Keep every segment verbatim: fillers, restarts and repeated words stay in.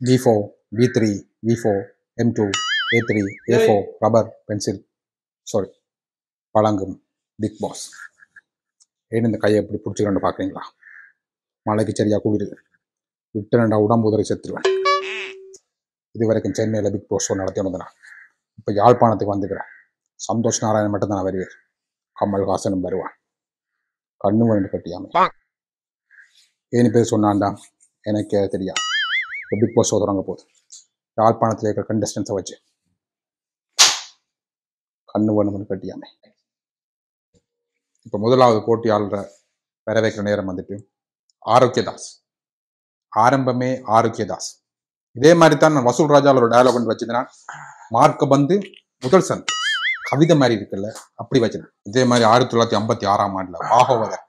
V four, V three, V four, M two, A three, A four, rubber, pencil. Sorry. பழங்கும் Bigg Boss. ஏன்னு இந்த கையை எப்படி பிடிச்சிக்கொண்டு பார்க்குறீங்களா? மழைக்கு சரியாக கூடிடுது. விட்டு ரெண்டா உடம்பு உதறி செத்துருவேன். இது வரைக்கும் சென்னையில் பிக் பாஸ் ஷோ நடத்தி வந்தேன். இப்போ யாழ்ப்பாணத்துக்கு வந்துக்கிறேன். சந்தோஷ் நாராயணன் மட்டும் தான் வருவேன். கமல்ஹாசனும் வருவான். கண்ணு வந்து கட்டியாம ஏன்னு பேர் சொன்னான்டா எனக்கே தெரியாது. இப்போ பிக் பாஸ் ஷோ தொடங்க போகுது. யாழ்ப்பாணத்தில் இருக்கிற கண்டஸ்டன்ஸை வச்சு கண்ணு வேணும்னு கட்டியாமே. இப்போ முதலாவது போட்டியாளரை வர வைக்கிற நேரம் வந்துட்டு ஆரோக்கியதாஸ். ஆரம்பமே ஆரோக்கியதாஸ். இதே மாதிரி தான் நான் வசூல் ராஜாவில் ஒரு டயலாக் ஒன்று வச்சுருந்தேன். மார்க்க பந்து முதல் சந்த் கவிதை மாதிரி இருக்குல்ல, அப்படி வச்சிருக்கேன். இதே மாதிரி ஆயிரத்தி தொள்ளாயிரத்தி ஐம்பத்தி ஆறாம் ஆண்டுல பாகவதர்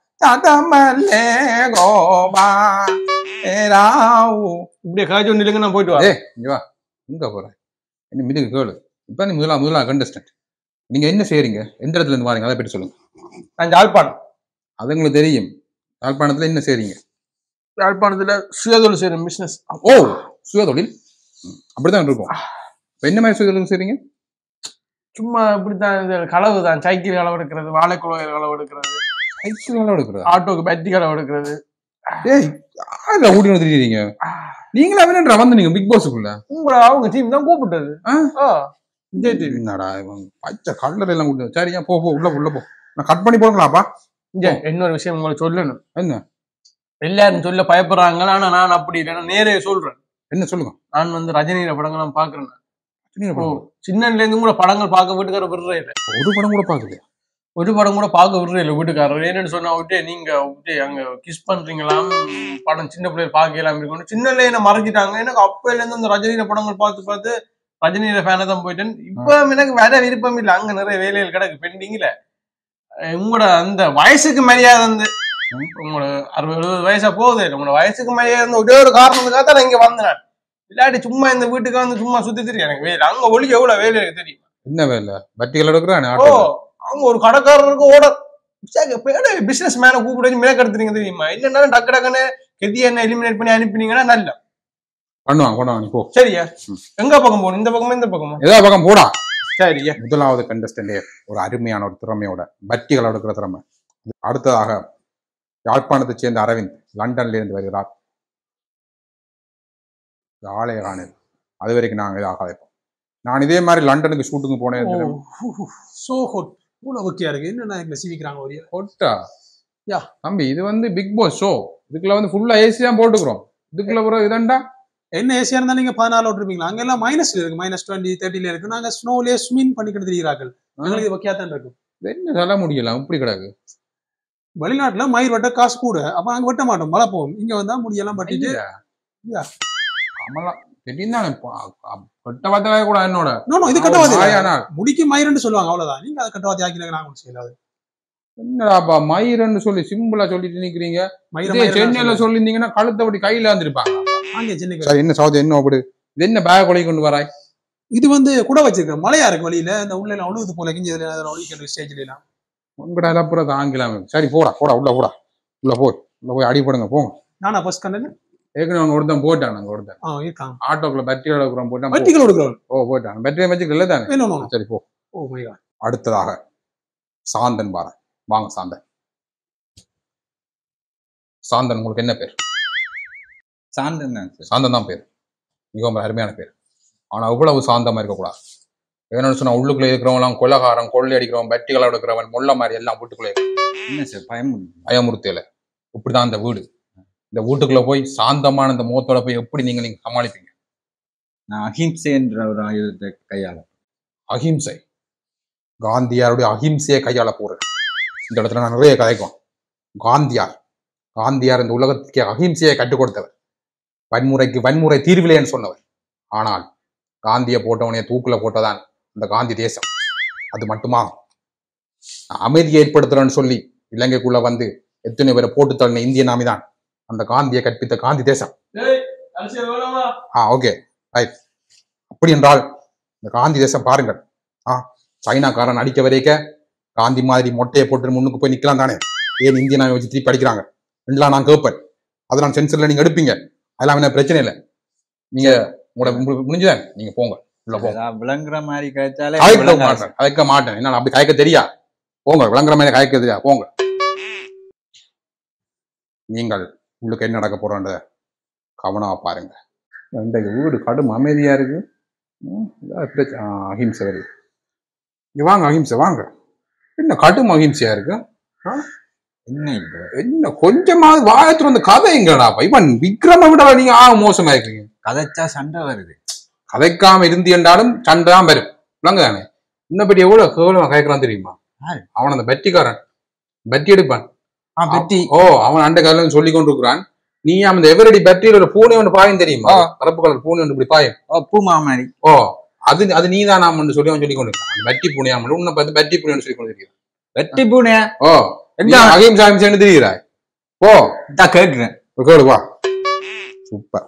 இப்படியே காய்ச்சி ஒன்று இல்லைங்க நான் போயிட்டு வரேன். இங்க வா, எங்க போறேன்? என்ன மிதுக்கு கேளு. இப்போ நீ முதலாம் முதலாம் கண்டஸ்டன்ட். நீங்க என்ன செய்யறீங்க? எந்த இடத்துல இருந்து வாரீங்க? அதை பற்றி சொல்லுங்க. நான் யாழ்ப்பாணம். அது உங்களுக்கு தெரியும். யாழ்ப்பாணத்துல என்ன செய்றீங்க? யாழ்ப்பாணத்துல சுயதொழில் செய்யறேன், பிசினஸ். ஓ, சுயதொழில். அப்படிதான் இருக்கும். இப்போ என்ன மாதிரி சுயதொழில் செய்றீங்க? சும்மா இப்படித்தான், இந்த களவு தான். சைக்கிள் களவு எடுக்கிறது, வாழைக்குழாய் களவு எடுக்கிறது, சைக்கிள் களவு எடுக்கிறது, ஆட்டோக்கு பேட்டரி களவு எடுக்கிறது. ஏய், யார ஊட்டி வந்துருக்கீங்க? நீங்களா வேணும்ன்ற வந்து நீங்க பிக் பாஸுக்குள்ள உங்களை அவங்க டீம் தான் கூப்பிட்டது. விஜய் டிவி. என்னடா பச்சை கலர் எல்லாம் கூப்பிட்டு. சரியா, போ போ உள்ள உள்ள போ. நான் கட் பண்ணி போடுங்களாப்பா? இன்னொரு விஷயம் உங்களுக்கு சொல்லணும். என்ன? எல்லாரும் சொல்ல பயப்படுறாங்க. ஆனா நான் அப்படி இல்லை, நேரே சொல்றேன். என்ன சொல்லுங்க? நான் வந்து ரஜினியோட படங்கள்லாம் பாக்குறேன். சின்னல இருந்து கூட படங்கள் பார்க்க வீட்டுக்கார விடுறே இல்லை. ஒரு படம் கூட பாக்கல. ஒரு படம் கூட பார்க்க விடுறே இல்லை வீட்டுக்காரர். என்னன்னு சொன்னா விட்டு நீங்க விட்டு அங்க கிஸ் பண்றீங்களாம், படம் சின்ன பிள்ளைகள் பார்க்கலாம் இருக்கணும். சின்னல என்ன மறைஞ்சிட்டாங்க. எனக்கு அப்பையில இருந்து அந்த ரஜினியோட படங்கள் பார்த்து பார்த்து ரஜினியோட ஃபேனை தான் போயிட்டேன். இப்ப எனக்கு வேற விருப்பம் இல்லை. அங்க நிறைய வேலைகள் கிடக்கு பெண்டிங்ல. உங்களோட அந்த வயசுக்கு மரியாதை வந்து உங்களோட அறுபது எழுபது வயசா போகுது. உங்களோட வயசுக்கு மரியாதை ஒரே ஒரு காரணத்துக்காக தான் நான் இங்க வந்தேன். இல்லாட்டி சும்மா இந்த வீட்டுக்கு வந்து சும்மா சுத்தி தெரியும். எனக்கு வேலை அங்க ஒளிக்கு எவ்வளவு வேலை எனக்கு தெரியும். என்ன வேலை? வட்டிகள் எடுக்கிறான். ஓ, அவங்க ஒரு கடைக்காரருக்கு ஓட பிசினஸ் மேன கூப்பிட்டு மேற்கடுத்துறீங்க தெரியுமா? இல்லைன்னா டக்கு டக்குன்னு கெதிய என்ன எலிமினேட் பண்ணி அனுப்பினீங்கன்னா நல்ல பண்ணுவாங்க. கொண்டாங்க போ. சரியா? எங்க பக்கம் போகணும்? இந்த பக்கமா இந்த பக்கமா? ஏதோ பக்கம் போடா. சரியா. முதலாவது கண்டஸ்டன்டே ஒரு அருமையான ஒரு திறமையோட பட்டிகள் எடுக்கிற திறமை. அடுத்ததாக யாழ்ப்பாணத்தை சேர்ந்த அரவிந்த் லண்டன்ல இருந்து வருகிறார். ஆலய காணல் அது வரைக்கும் நாங்கள் இதாக வைப்போம். நான் இதே மாதிரி லண்டனுக்கு ஷூட்டுக்கு போனேன். சோ ஹாட் ஓகே இருக்கு. என்னன்னா எங்களை சிவிக்கிறாங்க ஒரு ஹொட்டா. யா தம்பி, இது வந்து பிக் பாஸ் ஷோ. இதுக்குள்ள வந்து ஃபுல்லா ஏசி தான் போட்டுக்கிறோம். இதுக்குள்ள ஒரு இதண்டா என்ன ஏசியா இருந்தா நீங்க பதினாலு ஓட்டுருப்பீங்களா? அங்க எல்லாம் மைனஸ்ல இருக்கு, மைனஸ் டுவெண்ட்டி தேர்ட்டில இருக்கு. நாங்க ஸ்னோலயே ஸ்விமிங் பண்ணிக்கிட்டு தெரிகிறார்கள். எங்களுக்கு இது ஓகே தான் இருக்கும். என்ன சொல்ல முடியல, இப்படி கிடக்கு. வெளிநாட்டுல மயிர் வெட்ட காசு கூட, அப்ப அங்க வெட்ட மாட்டோம், மழை போகும். இங்க வந்தா முடியெல்லாம் பட்டிட்டு முடிக்கு மயிரன்னு சொல்லுவாங்க. அவ்வளவுதான். நீங்க அதை கட்டவாத்தி ஆக்கினாங்க. நாங்க செய்யலாது. என்னடாப்பா மயிரன்னு சொல்லி சிம்பிளா சொல்லிட்டு நிக்கிறீங்க. சென்னையில சொல்லிருந்தீங்கன்னா கழுத்தை அப்படி கையில வந்துருப்பாங்க. என்ன சவுதி என்ன அப்படி இது என்ன பேக் கொலை கொண்டு வராய்? இது வந்து கூட வச்சிருக்கேன். மழையா இருக்கு வழியில. இந்த உள்ள எல்லாம் ஒழுகுது போல கிஞ்சதுல ஸ்டேஜ்ல எல்லாம் உங்கட அப்புறம் தாங்கலாம். சரி போடா போடா உள்ள போடா உள்ள போய் உள்ள போய் அடிப்படுங்க போங்க. நானா ஃபர்ஸ்ட் கண்டது ஏற்கனவே அவங்க ஒருத்தன் போட்டான். நாங்க ஒருத்தன் ஆட்டோக்குள்ள பேட்டரி எடுக்கிறோம் போட்டான். பேட்டரிகள் எடுக்கிறோம். ஓ போட்டான். பேட்டரி வச்சுக்கல இல்லை தானே? சரி போ. Oh my god. அடுத்ததாக சாந்தன் பாரன். வாங்க சாந்தன். சாந்தன் உங்களுக்கு என்ன பேர்? சாந்தன் தான். சாந்தன் தான் பேர். மிகவும் அருமையான பேர். ஆனா அவ்வளவு சாந்தமா இருக்கக்கூடாது. என்னன்னு சொன்னா உள்ளுக்குள்ள இருக்கிறவங்களாம் கொலகாரம், கொள்ளை அடிக்கிறவன், பட்டிகளை எடுக்கிறவன், முள்ள மாதிரி எல்லாம் வீட்டுக்குள்ளே என்ன சார் பயம் பயமுறுத்தல. இப்படிதான் அந்த வீடு. இந்த வீட்டுக்குள்ள போய் சாந்தமான இந்த முகத்தோட போய் எப்படி நீங்க நீங்க சமாளிப்பீங்க? நான் அஹிம்சை என்ற ஒரு ஆயுதத்தை கையாள. அஹிம்சை? காந்தியாருடைய அஹிம்சையை கையாள போறேன். இந்த இடத்துல நான் நிறைய கதைக்கும். காந்தியார் காந்தியார் இந்த உலகத்துக்கு அஹிம்சையை கற்றுக் கொடுத்தவர். வன்முறைக்கு வன்முறை தீர்வில்லைன்னு சொன்னவர். ஆனால் காந்தியை போட்டவனைய தூக்குல போட்டதான் இந்த காந்தி தேசம். அது மட்டுமா, அமைதியை ஏற்படுத்துறேன்னு சொல்லி இலங்கைக்குள்ள வந்து எத்தனை பேரை போட்டு தள்ளின இந்திய நாமிதான் அந்த காந்தியை கற்பித்த காந்தி தேசம். Ah okay right. அப்படி என்றால் இந்த காந்தி தேசம் பாருங்கள். ஆ சைனாக்காரன் அடிக்க வரைக்க காந்தி மாதிரி மொட்டையை போட்டு முன்னுக்கு போய் நிக்கலாம் தானே? ஏன் இந்திய நாமை வச்சு திருப்பி அடிக்கிறாங்க? ரெண்டுலாம் நான் கேட்பேன். அதை நான் சென்சர்ல நீங்க எடுப்பீங்க. அதெல்லாம் என்ன பிரச்சனை இல்லை. நீங்க உங்களோட உங்களுக்கு முடிஞ்சுதான் நீங்க போங்க உள்ள போங்க. ஏதாவது விளங்குற மாதிரி கழிச்சாலே கதைக்க விளங்காது. மாட்டேன் கதைக்க மாட்டேன் என்ன அப்படி கதைக்க தெரியா போங்க விளங்குற மாதிரி கதைக்க தெரியா போங்க. நீங்கள் உங்களுக்கு என்ன நடக்க போறோன்ற கவனமா பாருங்க. இன்றைக்கு வீடு கடும் அமைதியா இருக்கு. ம், இதான் பிரச்ச- ஆ, அஹிம்சை வருது. இங்க வாங்க அஹிம்சை வாங்க. என்ன கடும் அஹிம்சையா இருக்கு. என்ன இது? என்ன கொஞ்சமாவது வாயத்துல வந்து கதைங்கடா இவன் விக்ரம விட நீங்க ஆக மோசமா இருக்கீங்க. கதைச்சா சண்டை வருது. கதைக்காம இருந்து என்றாலும் சண்டை தான் வரும் விளங்குதானே. இன்னும் பற்றி எவ்வளவு கேவலமா கேட்கறான் தெரியுமா. யாரு? அவன் அந்த பட்டிக்காரன் பட்டி எடுப்பான். ஆ, பெட்டி. ஓ அவன் அண்ட காலம் சொல்லி கொண்டு இருக்கிறான். நீ அந்த எவரடி பட்டியில ஒரு பூனை ஒன்று பாயும் தெரியுமா. கருப்பு கலர் பூனை ஒன்று இப்படி பாயும். ஓ, பூ மாமாரி. ஓ அது அது நீதான் நாம சொல்லி அவன் சொல்லி கொண்டு இருக்கான். அந்த பட்டி பூனையா உன்னை பார்த்து பட்டி பூனைன்னு சொல்லி கொண்டு இருக்கிறான். வெட்டி பூனையா? ஓ என்ன? அகிம்சா அகிம்சான்னு தெரியுறாய். ஓ இதான் கேட்கிறேன். கேளு வா. சூப்பர்.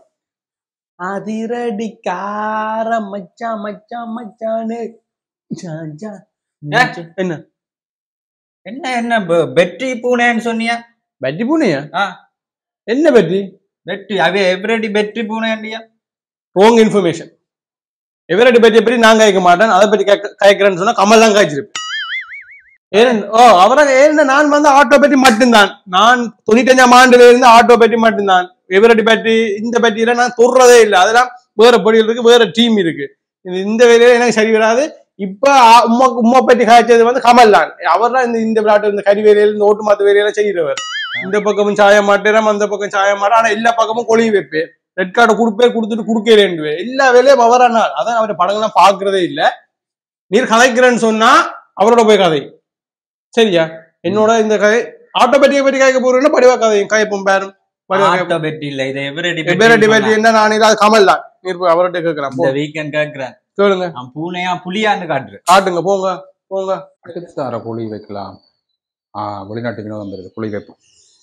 அதிரடிக்கார மச்சான் மச்சான் மச்சானே ஜான் ஜான். ஏ? என்ன என்ன என்ன பெ- வெட்டி பூனைன்னு சொன்னியா? பட்டி பூனையா? ஆ, என்ன பட்டி? வெட்டி அவே எவரடி வெட்டி பூனையா? Wrong information. எவரடி பற்றிய பற்றி நான் கேட்க மாட்டேன். அதை பற்றி கேட்கிறேன்னு சொன்னா கமல் தான் காய்ச்சிருப்பேன். ஏன் ஓ அவரை ஏன்னா நான் வந்து ஆட்டோ பற்றி மட்டும்தான். நான் தொண்ணூத்தஞ்சாம் ஆண்டுல இருந்து ஆட்டோ பற்றி மட்டும்தான். எவரடி பற்றி இந்த பற்றியில நான் தொடுறதே இல்லை. அதெல்லாம் வேற பொடிகள் இருக்கு, வேற டீம் இருக்கு. இது இந்த வேலையில எனக்கு சரி வராது. இப்ப ஆ- உம்மா உம்மா பற்றி காய்ச்சது வந்து கமல் தான். அவர் தான் இந்த இந்த விளையாட்டு இந்த கறி வேலையில இந்த ஓட்டு மாத்து வேலையெல்லாம் செய்யறவர். இந்த பக்கமும் சாய மாட்டேன், அந்த பக்கம் சாய மாட்டேன். ஆனா எல்லா பக்கமும் கொழுவி வைப்பேன். ரெட் கார்டை கொடுப்பே கொடுத்துட்டு கொடுக்கலேன்டுவேன். எல்லா வேலையும் அவரானா. அதான் அவரை படங்கள்லாம் பாக்குறதே இல்ல. நீர் கதைக்கிறேன்னு சொன்னா அவரோட போய் கதை சரியா. என்னோட இந்த கதை ஆட்டோ பற்றியை பற்றி காய்க்க போறேன்னா படிவா கதையும் காய்ப்போம் பேரும் ஆட்டோ வெட்டி இல்ல, இது எவரடி பேரடி பற்றி என்ன நான் இதாவது கமல் தான். நீர் போய் அவர்கிட்ட கேட்கிறேன். இந்த வீக்கெண்ட் கேட்கிறேன். கேளுங்க, நான் பூனையா புலியான்னு காட்டுறேன். காட்டுங்க, போங்க போங்க. அடுத்தார புளி வைக்கலாம். ஆஹ் வெளிநாட்டு வினோதம் வருது புளி வைப்போம்.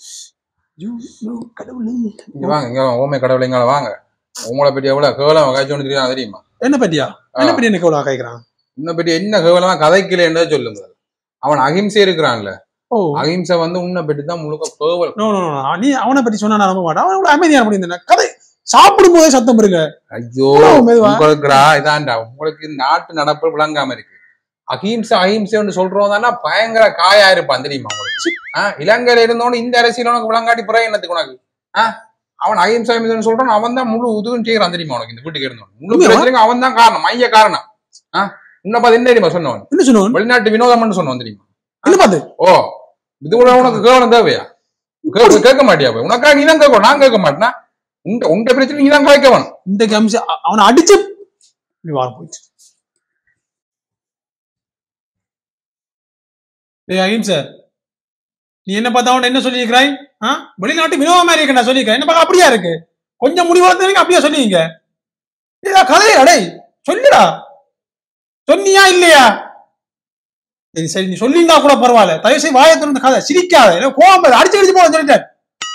இங்க வாங்க இங்க வாங்க. ஓமை கடவுளை இங்க வாங்க. உங்களை பற்றி எவ்வளவு கேவலம் காய்ச்சோன்னு தெரியுமா தெரியுமா. என்ன பத்தியா என்ன பத்தி எனக்கு எவ்வளவு கேட்கறான். உன்னை பற்றி என்ன கேவலமா கதைக்கலன்றதை சொல்லுங்க. அவன் அகிம்சை இருக்கிறான்ல, ஓ அகிம்சை வந்து உன்னை பற்றி தான் முழுக்க கேவலம். நோ நோ நோ நீ அவனை பத்தி சொன்னா நான் நம்ப மாட்டேன். அவன் இவ்வளவு அமைதியா பண்ணியிருந்தேன். கதை சாப்பிடும் போதே சத்தம் வருங்க. ஐயோ மெதுவா. உங்களுக்குடா இதான்டா உங்களுக்கு நாட்டு நடப்பு விளங்காம இருக்கு. அகிம்சை அகிம்சைன்னு சொல்றோம் தானே பயங்கர காயா இருப்பான் தெரியுமா உங்களுக்கு. ஆஹ் இலங்கையில இருந்தோன்னு இந்த அரசியல் உனக்கு விளங்காட்டி பிறகு என்னத்துக்கு உனக்கு. ஆஹ் அவன் அகிம்சை அகிம்சைன்னு சொல்றான். அவன் தான் முழு உதவும் செய்யறான் தெரியுமா உனக்கு. இந்த வீட்டுக்கு இருந்தவன் முழு பிரச்சனைக்கு அவன் தான் காரணம், மைய காரணம். ஆஹ் உன்னை பார்த்து என்ன தெரியுமா சொன்னவன், என்ன சொன்னவன் வெளிநாட்டு வினோதம்னு சொன்னவன் தெரியுமா. என்ன பார்த்து ஓ இது கூட உனக்கு கேவலம் தேவையா? கே- கேட்க மாட்டியா போய் உனக்கா நீ தான் கேட்கணும், நான் கேட்க மாட்டேனா. உண்ட உண்ட பிரச்சனை நீ தான் கேட்க வேணும். இந்த கம்சி அவனை அடிச்சு இப்படி வார போயிடுச்சு. டேய் அகிம்சை, நீ என்ன பார்த்தா அவன் என்ன சொல்லியிருக்கிறாய்? ஆ வெளிநாட்டு வினோத மாதிரி இருக்க நான் சொல்லியிருக்கேன். என்ன பார்க்க அப்படியா இருக்கு? கொஞ்சம் முடி வளர்த்தவங்க அப்படியா சொல்லிங்க? ஏதா கதையா டேய் சொல்லுடா. சொன்னியா இல்லையா? சரி சரி நீ சொல்லியிருந்தா கூட பரவாயில்ல. தயவு செய்து வாயை திறந்து கதை சிரிக்காத. எனக்கு கோவம் வருது. அடிச்சு அடிச்சு போக சொல்லிட்டேன்.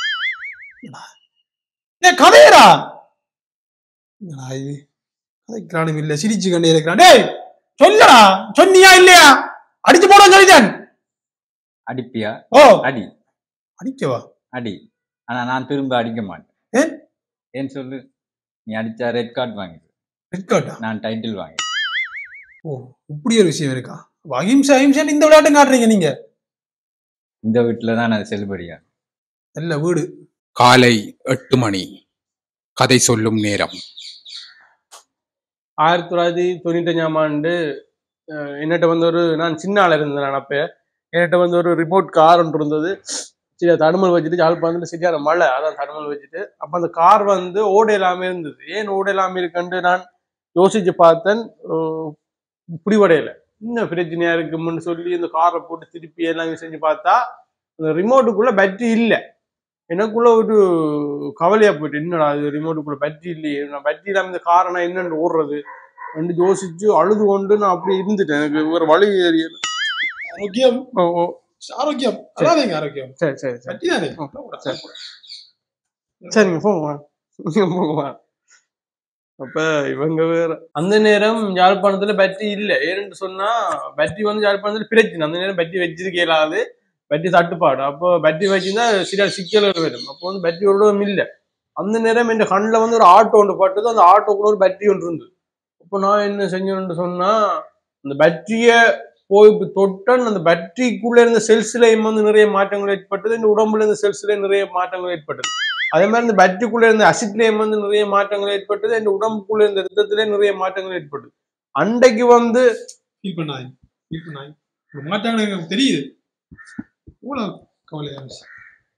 ஏய் கதையடா. என்னடா இது? கதைக்கிறானும் இல்ல சிரிச்சு கண்டே இருக்கிறான். டேய் சொல்லுடா. சொன்னியா இல்லையா? அடிச்சு போட சொல்லிட்டேன். அடிப்பியா? ஓ அடி அடிக்கவா? அடி. ஆனா நான் திரும்ப அடிக்க மாட்டேன். ஏன்? ஏன் சொல்லு. நீ அடிச்சா ரெட் கார்டு வாங்கிடு, ரெட் கார்டா? நான் டைட்டில் வாங்கி. ஓ இப்படி ஒரு விஷயம் இருக்கா? அஹிம்சை அஹிம்சைன்னு இந்த விளையாட்டும் காட்டுறீங்க நீங்க. இந்த வீட்டுல தான் அது செல்லுபடியா. நல்ல வீடு. காலை எட்டு மணி கதை சொல்லும் நேரம். ஆயிரத்தி தொள்ளாயிரத்தி தொண்ணூத்தஞ்சாம் ஆண்டு அஹ், என்னட்ட வந்து ஒரு நான் சின்ன ஆள் இருந்தேன். நான் அப்ப என்கிட்ட வந்து ஒரு ரிமோட் கார் ஒன்று இருந்தது. சரி தடுமல் வச்சுட்டு யாழ்ப்பாணத்துல சரியான மழை, அதான் தடுமல் வச்சுட்டு அப்ப அந்த கார் வந்து ஓட இல்லாம இருந்தது. ஏன் ஓட இல்லாம இருக்குன்னு நான் யோசிச்சு பார்த்தேன். அஹ், புடிவடையில இன்னும் பிரச்சனையா இருக்கும்னு சொல்லி இந்த காரை போட்டு திருப்பி எல்லாம் செஞ்சு பார்த்தா அந்த ரிமோட்டுக்குள்ள பேட்டரி இல்லை. எனக்குள்ள ஒரு கவலையா போயிட்டு, என்னடா இது ரிமோட்டுக்குள்ள பேட்டரி இல்லையே, நான் பேட்டரி இல்லாம இந்த காரை நான் என்னன்னு ஓடுறது ரெண்டு யோசிச்சு அழுது கொண்டு நான் அப்படி இருந்துட்டேன். எனக்கு ஒரு வழி தெரியல. ஆரோக்கியம் ஓ ஓ ஆரோக்கியம் அதாதீங்க ஆரோக்கியம் சரி சரி சரி பட்டிதானே. சரி சரிங்க போங்க போங்க. அப்ப இவங்க வேற அந்த நேரம் யாழ்ப்பாணத்துல பேட்டரி இல்ல. ஏன்னு சொன்னா பேட்டரி வந்து யாழ்ப்பாணத்துல பிரச்சனை. அந்த நேரம் பேட்டரி வச்சிருக்க இயலாது, பேட்டரி தட்டுப்பாடு. அப்போ பேட்டரி வச்சிருந்தா சரியா சிக்கல்கள் வரும். அப்போ வந்து பேட்டரி ஒரு இல்ல. அந்த நேரம் என் கண்ணில் வந்து ஒரு ஆட்டோ ஒன்று பட்டது. அந்த ஆட்டோக்குள்ள ஒரு பேட்டரி ஒன்று இருந்தது. அப்போ நான் என்ன செஞ்சேன்னு சொன்னா அந்த பேட்டரியை போய் தொட்டன் அந்த பேட்டரிக்குள்ள இருந்த செல்ஸ்லயும் வந்து நிறைய மாற்றங்கள் ஏற்பட்டது. இந்த உடம்புல இருந்த செல்ஸ்ல நிறைய மாற்றங்கள் ஏற்பட்டது. அதே மாதிரி இந்த பேட்டரிக்குள்ள இருந்த அசிட்லயும் வந்து நிறைய மாற்றங்கள் ஏற்பட்டது. இந்த உடம்புக்குள்ள இருந்த ரத்தத்திலே நிறைய மாற்றங்கள் ஏற்பட்டது. அன்றைக்கு வந்து ஃபீல் பண்ணாய் ஃபீல் பண்ணாய் ஒரு மாற்றங்கள் எனக்கு தெரியுது. இவ்வளவு கவலையா விஷயம்.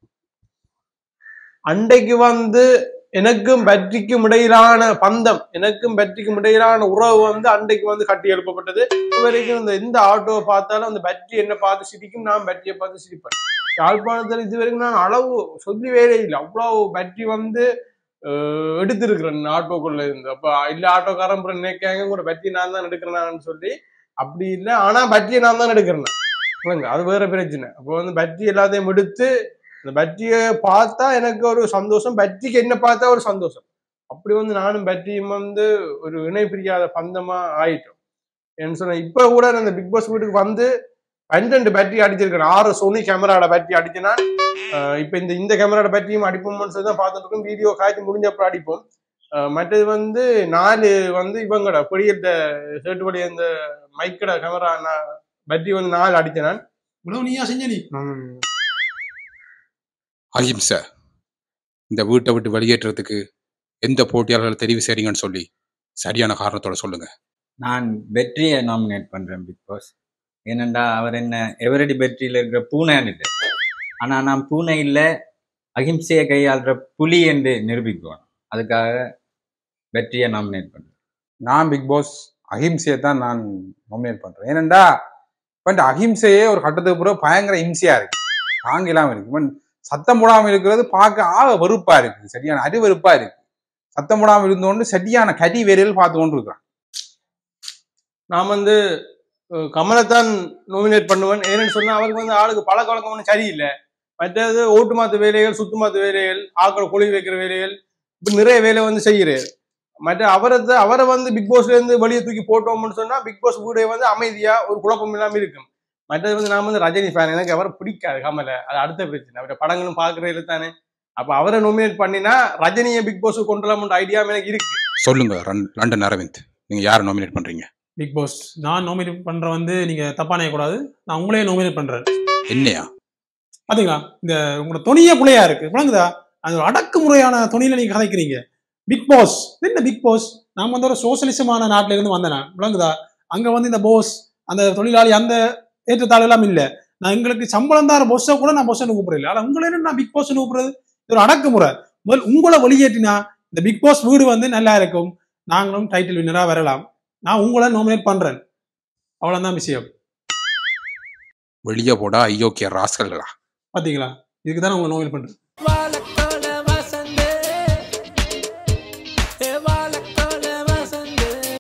அன்றைக்கு வந்து எனக்கும் பேட்டரிக்கும் இடையிலான பந்தம், எனக்கும் பேட்டரிக்கும் இடையிலான உறவு வந்து அன்றைக்கு வந்து கட்டி எழுப்பப்பட்டது. இப்போ வரைக்கும் இந்த எந்த ஆட்டோவை பார்த்தாலும் அந்த பேட்டரி என்ன பார்த்து சிரிக்கும், நான் பேட்டரியை பார்த்து சிரிப்பேன். யாழ்ப்பாணத்தில் இது வரைக்கும் நான் அளவு சொல்லி வேலை இல்லை, அவ்வளவு பேட்டரி வந்து எடுத்திருக்கிறேன் ஆட்டோக்குள்ள இருந்து. அப்போ இல்லை ஆட்டோக்காரன் நினைக்காங்க கூட பேட்டரி நான் தான் எடுக்கிறேன்னு சொல்லி. அப்படி இல்லை, ஆனா பேட்டரியை நான் தான் எடுக்கிறேன், அது வேற பிரச்சனை. அப்போ வந்து பேட்டரி எல்லாத்தையும் எடுத்து அந்த பேட்டரியை பார்த்தா எனக்கு ஒரு சந்தோஷம், பேட்டரிக்கு என்ன பார்த்தா ஒரு சந்தோஷம். அப்படி வந்து நானும் பேட்டரியும் வந்து ஒரு இணை பிரியாத பந்தமா ஆயிட்டோம். என்ன சொன்ன, இப்ப கூட அந்த பிக் பாஸ் வீட்டுக்கு வந்து பன்னெண்டு பேட்டரி அடிச்சிருக்கேன். ஆறு சோனி கேமராட பேட்டரி அடிச்சுனா இப்ப இந்த இந்த கேமராட பேட்டரியும் அடிப்போம்னு சொல்லி தான் பார்த்துட்டு இருக்கோம். வீடியோ காய்ச்சி முடிஞ்சப்பறம் அடிப்போம். மற்றது வந்து நாலு வந்து இவங்கட பொடியிட்ட சேட்டு வழி அந்த மைக்கட கேமரா பேட்டரி வந்து நாலு அடிச்சேன் நான். இவ்வளவு நீயா செஞ்ச நீ? அஹிம்சை இந்த வீட்டை விட்டு வெளியேற்றத்துக்கு எந்த போட்டியாளர்களை தெரிவு செய்றீங்கன்னு சொல்லி சரியான காரணத்தோட சொல்லுங்க. நான் வெற்றியை நாமினேட் பண்றேன் பிக் பாஸ். ஏனென்றா அவர் என்ன எவரடி வெற்றியில இருக்கிற பூனைன்னு இல்லை, ஆனா நான் பூனை இல்லை அஹிம்சையை கையாளுற புலி என்று நிரூபிக்குவேன். அதுக்காக வெற்றியை நாமினேட் பண்றேன். நான் பிக் பாஸ் அஹிம்சையை தான் நான் நாமினேட் பண்றேன். ஏனென்றா பட் அஹிம்சையே ஒரு கட்டத்துக்கு பிறகு பயங்கர இம்சையா இருக்கு, தாங்க இல்லாம இருக்கு. சத்தம் போடாமல் இருக்கிறது பார்க்க ஆக வெறுப்பா இருக்கு, சரியான அருவெறுப்பா இருக்கு. சத்தம் போடாமல் இருந்தோண்டு சரியான கடி வேலையில் பார்த்து கொண்டு இருக்கிறான். நான் வந்து கமலைத்தான் நாமினேட் பண்ணுவேன். ஏன்னு சொன்னா அவருக்கு வந்து ஆளுக்கு பழக்க வழக்கம் ஒன்றும் சரியில்லை. மற்றது ஓட்டு மாத்து வேலைகள், சுத்து மாத்து வேலைகள், ஆக்களை கொழி வைக்கிற வேலைகள், இப்படி நிறைய வேலை வந்து செய்யறாரு. மற்ற அவரை அவரை வந்து பிக் பாஸ்ல இருந்து வெளியே தூக்கி போட்டோம்னு சொன்னா பிக் பாஸ் வீடே வந்து அமைதியா ஒரு குழப்பம் இல்லாம இருக்கும். மற்றது வந்து நான் வந்து ரஜினி ஃபேன், எனக்கு அவரை பிடிக்காது கமலை, அது அடுத்த பிரச்சனை. அவருடைய படங்களும் பாக்குறது தானே. அப்ப அவரை நாமினேட் பண்ணினா ரஜினியை பிக் பாஸ் கொண்டு வரலாம்ன்ற ஐடியா எனக்கு இருக்கு. சொல்லுங்க லண்டன் அரவிந்த், நீங்க யாரை நாமினேட் பண்றீங்க? பிக் பாஸ் நான் நாமினேட் பண்ற வந்து நீங்க தப்பா நினைக்கக்கூடாது, நான் உங்களே நாமினேட் பண்றேன். என்னையா பாத்தீங்களா இந்த உங்களோட துணியே புள்ளையா இருக்கு, விளங்குதா? அது அடக்குமுறையான துணியில நீங்க கதைக்கிறீங்க. பிக் பாஸ் என்ன பிக் பாஸ்? நான் வந்து ஒரு சோசியலிசமான நாட்டில இருந்து வந்தேன், விளங்குதா? அங்க வந்து இந்த போஸ் அந்த தொழிலாளி அந்த ஏற்றத்தாழ் எல்லாம் இல்ல. நான் எங்களுக்கு சம்பளம் தான் பொஸ்ஸை கூட நான் பொஸ்ஸை கூப்பிடல, ஆனா உங்களை நான் பிக் பாஸ் கூப்பிடுறது ஒரு அடக்குமுறை. முதல் உங்களை வெளியேற்றினா இந்த பிக் பாஸ் வீடு வந்து நல்லா இருக்கும், நாங்களும் டைட்டில் வின்னரா வரலாம். நான் உங்களை நாமினேட் பண்றேன், அவ்வளவுதான் விஷயம். வெளியே போடா ஐயோக்கிய ராஸ்கல்களா. பாத்தீங்களா, இதுக்கு தான் உங்களை நாமினேட் பண்றேன்.